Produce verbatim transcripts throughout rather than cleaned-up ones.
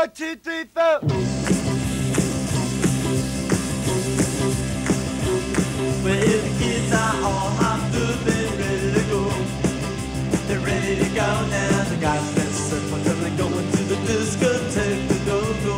One, two, three, four. Well, if the kids are all hopped up and ready to go, they're ready to go now. They got that surf until they're going to the discotheque to go go.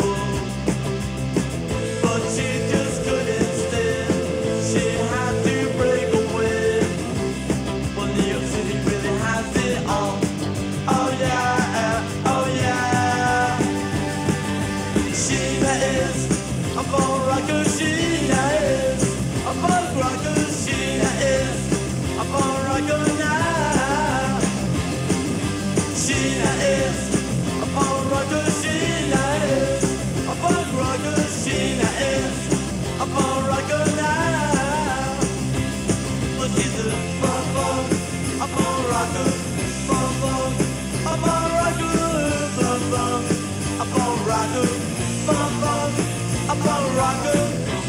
But she just couldn't stand. She had to break away. Well, New York City really has it all. Oh yeah, oh yeah. Sheena is a bone rocker. Sheena is a bone rocker. Sheena is a bone rocker now. Sheena is a bone rocker. Sheena is a bone rocker. Sheena is a bone rocker now. But she's a bone bone, a bone rocker, bone bone, a bone rocker, bone bone, a bone rocker, bone bone, a bone rocker.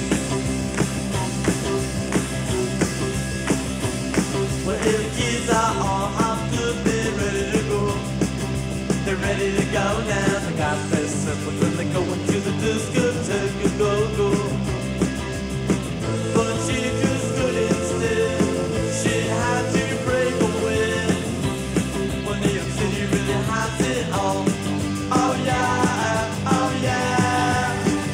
Well, if the kids are all hopped up, they're ready to go. They're ready to go now. They got their circles and they're going to the discotheque to go go. But she just couldn't stay. She had to break away. Well, New York City really has it all. Oh yeah, oh yeah.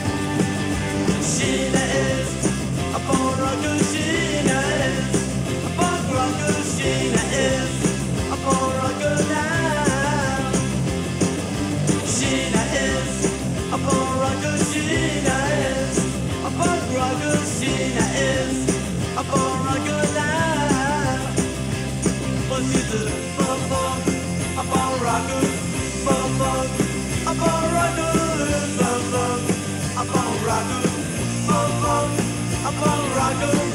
Sheena is a bone rocker. Sheena is a bone rocker. Sheena is a bone rocker now. Sheena is a bone rocker. Sheena is a bone rocker. Sheena is a bone rocker now. But she's a bone bone, a bone rocker, bone bone, a bone rocker, bone bone, a bone rocker, bone bone, a bone rocker.